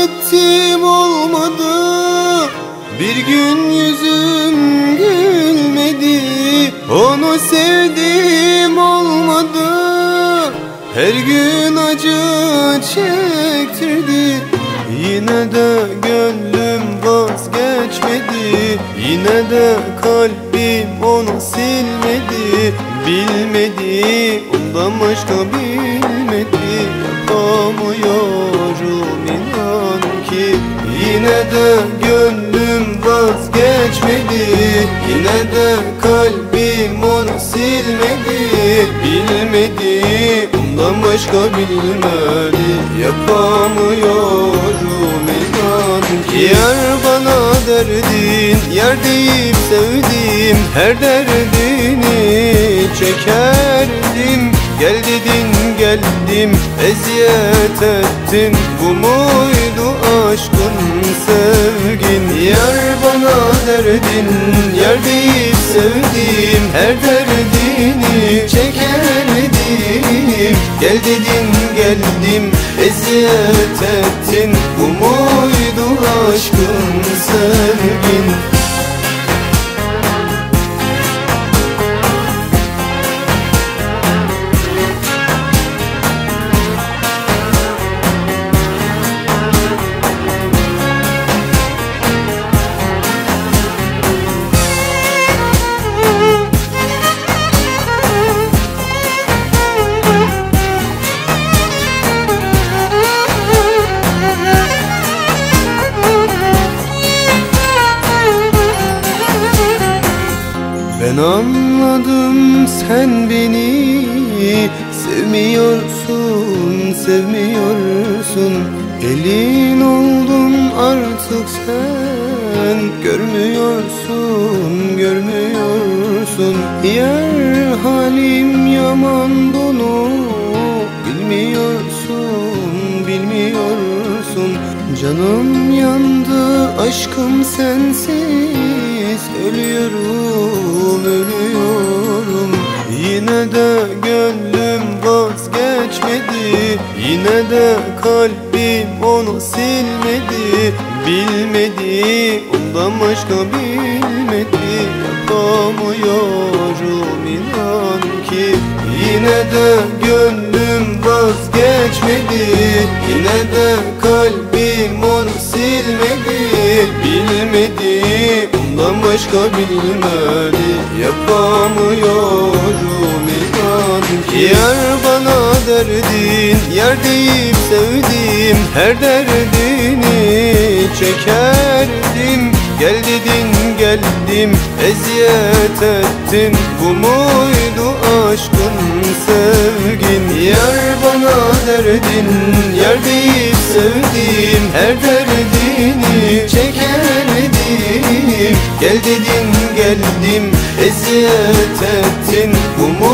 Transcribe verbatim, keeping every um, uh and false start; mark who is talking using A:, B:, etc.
A: ettim olmadı, bir gün yüzüm gülmedi. Onu sevdim olmadı, her gün acı çektirdi. Yine de gönlüm vazgeçmedi, yine de kalbim onu silmedi. Bilmedi, ondan başka bilmedi. Yapamıyorum inan ki. Yine de gönlüm vazgeçmedi, yine de kalbim onu silmedi. Bilmedi, ondan başka bilmedi. Yapamıyorum inan ki. Yar bana derdin, yar deyip sevdim, her derdini çekerdim. Gel dedin geldim, eziyet ettin, bu muydu aşkın sevgin? Yar bana derdin, yar deyip sevdim, her derdini çekerdim. Gel dedin geldim, eziyet ettin, bu muydu aşkın sevgin? Ben anladım sen beni sevmiyorsun, sevmiyorsun. Elin oldun artık sen, görmüyorsun, görmüyorsun. Yar halim yaman bunu bilmiyorsun, bilmiyorsun. Canım yandı aşkım sensiz, ölüyorum, ölüyorum. Yine de gönlüm vazgeçmedi, yine de kalbim onu silmedi. Bilmedi, ondan başka bilmedi. Yapamıyorum inan ki. Yine de gönlüm vazgeçmedi, yine de kalbim onu silmedi. Bilmedi, ondan başka bilmedi. Yapamıyorum inan ki. Yar bana derdin, yar deyip sevdim, her derdini çekerdim. Gel dedin geldim, eziyet ettin, bu muydu aşkın sevgin? Yar bana derdin, yar deyip sevdim, her derdini çekerdim. Gel dedin geldim, eziyet ettin, bu